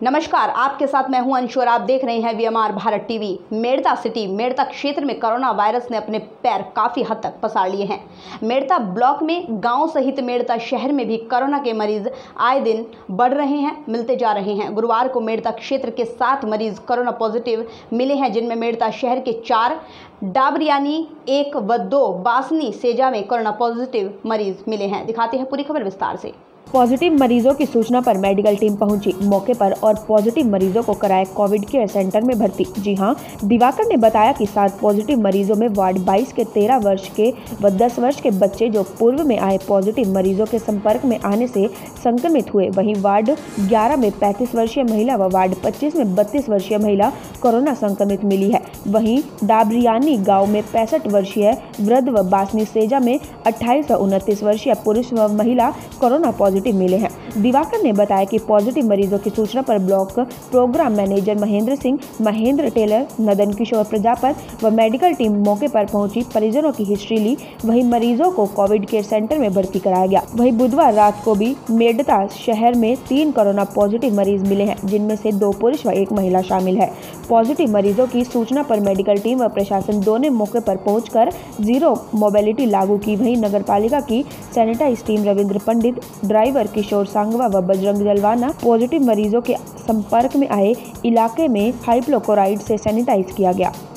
नमस्कार, आपके साथ मैं हूं अंशु और आप देख रहे हैं VMR Bharat TV. Merta city Merta क्षेत्र में कोरोना वायरस ने अपने पैर काफ़ी हद तक पसार लिए हैं। मेड़ता ब्लॉक में गांव सहित मेड़ता शहर में भी कोरोना के मरीज आए दिन बढ़ रहे हैं, मिलते जा रहे हैं। गुरुवार को मेड़ता क्षेत्र के 7 मरीज कोरोना पॉजिटिव मिले हैं, जिनमें मेड़ता शहर के 4, डाबरियानी 1 व 2 बासनी सेजा में कोरोना पॉजिटिव मरीज मिले हैं। दिखाते हैं पूरी खबर विस्तार से। पॉजिटिव मरीजों की सूचना पर मेडिकल टीम पहुंची मौके पर और पॉजिटिव मरीजों को कराया कोविड केयर सेंटर में भर्ती। जी हां, दिवाकर ने बताया कि 7 पॉजिटिव मरीजों में वार्ड 22 के 13 वर्ष के व 10 वर्ष के बच्चे जो पूर्व में आए पॉजिटिव मरीजों के संपर्क में आने से संक्रमित हुए। वहीं वार्ड 11 में 35 वर्षीय महिला व वार्ड 25 में 32 वर्षीय महिला कोरोना संक्रमित मिली है। वहीं डाबरियानी गाँव में 65 वर्षीय वृद्ध व बासनी सेजा में 28 व 29 वर्षीय पुरुष व महिला कोरोना पॉजिटिव मिले हैं। दिवाकर ने बताया कि पॉजिटिव मरीजों की सूचना पर block program manager Mahendra Singh, Mahendra Tailor, Nandan Kishore Prajapat व मेडिकल टीम मौके पर पहुंची, परिजनों की हिस्ट्री ली। वहीं मरीजों को कोविड केयर सेंटर में भर्ती कराया गया। वहीं बुधवार रात को भी मेड़ता शहर में 3 कोरोना पॉजिटिव मरीज मिले हैं, जिनमें से 2 पुरुष व 1 महिला शामिल है। पॉजिटिव मरीजों की सूचना पर मेडिकल टीम व प्रशासन दोनों मौके पर पहुंचकर जीरो मोबिलिटी लागू की। वहीं नगर पालिका की sanitize team Ravindra Pandit, driver Kishore Sangwa व बजरंग जलवाना पॉजिटिव मरीजों के संपर्क में आए इलाके में हाइपोक्लोराइड से सैनिटाइज किया गया।